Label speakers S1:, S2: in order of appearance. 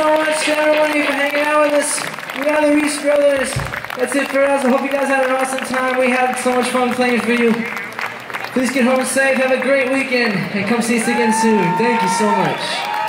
S1: so much to everybody for hanging out with us. We are the Ries brothers. That's it for us. I hope you guys had an awesome time. We had so much fun playing for you. Please get home safe. Have a great weekend. And come see us again soon. Thank you so much.